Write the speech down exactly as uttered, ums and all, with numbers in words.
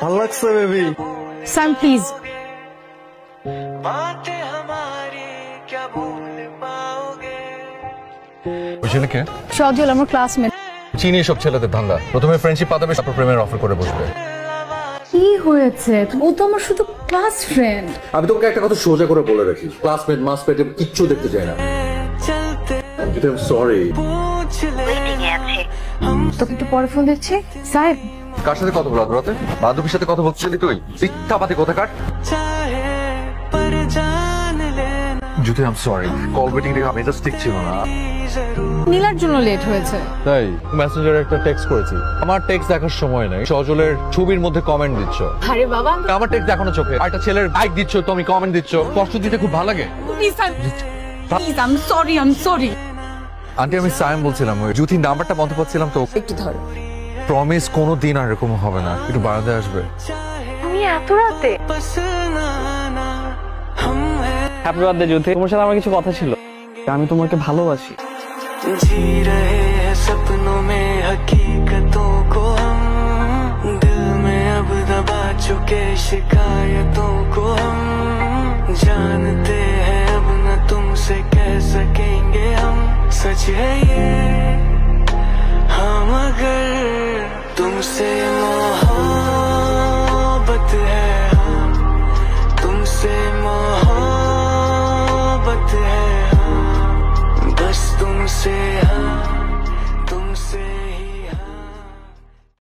ভালো লাগছে baby. Some please. ওই ছেলে কে? সজল, আমার ক্লাসমেট। চিনি সব ছেলেদের ধান্দা, প্রথমে ফ্রেন্ডশিপ পাতাবে তারপর প্রেমের অফার করে বসবে। কি হয়েছে? ও তো আমার শুধু ক্লাস ফ্রেন্ড। আমি তোকে একটা কথা সোজা করে বলে রাখি, ক্লাসমেট মাসমেট কিচ্ছু দেখতে চাই না। সরি। তোকে একটু পরে ফোন দিচ্ছি। সাহেব, কার সাথে কথা বলা রাতে? বান্ধবীর সাথে কথা বলছিলি তুই? মিথ্যাবাদী কোথাকার। জুতি, I am sorry, call waiting দেখে মেজাজ ঠিক ছিল না। নীলার জন্য লেট হয়েছে। তাই মেসেঞ্জারে একটা টেক্সট করেছি, আমার টেক্সট দেখার সময় নাই, সজলের ছবির মধ্যে কমেন্ট দিচ্ছ। আরে বাবা, আমার টেক্সট দেখানো চোখে, একটা ছেলের লাইক দিচ্ছ, তুমি কমেন্ট দিচ্ছ, কষ্ট দিতে খুব ভালো লাগে। Please please, I am sorry, I am sorry. Aunty, আমি সাইম বলছিলাম, ওই জুথির নাম্বারটা বন্ধ পাচ্ছিলাম তো। একটু ধরো। প্রমিস কোনো দিন আর এরকম হবে না, একটু বারান্দায় আসবে। তুমি এত রাতে? হ্যাপি বার্থডে জুথি, তোমার সাথে আমার কিছু কথা ছিল। আমি তোমাকে ভালোবাসি। जी रहे हैं सपनों में हकीकतों को हम, दिल में अब दबा चुके शिकायतों को हम, जानते हैं अब न तुमसे कह सकेंगे हम, सच है ये हाँ, मगर तुमसे मोहब्बत है, हाँ तुमसे मोहब्बत है, हाँ बस तुमसे